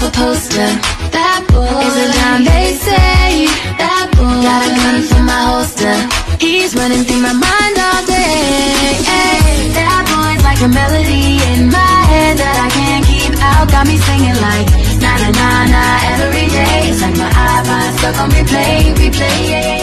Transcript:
a poster. That boy is a dime, they say. That boy got a gun from my holster. He's running through my mind all day. That boy's like a melody in my head that I can't keep out. Got me singing like na na na na every day. It's like my iPod stuck on replay, replay.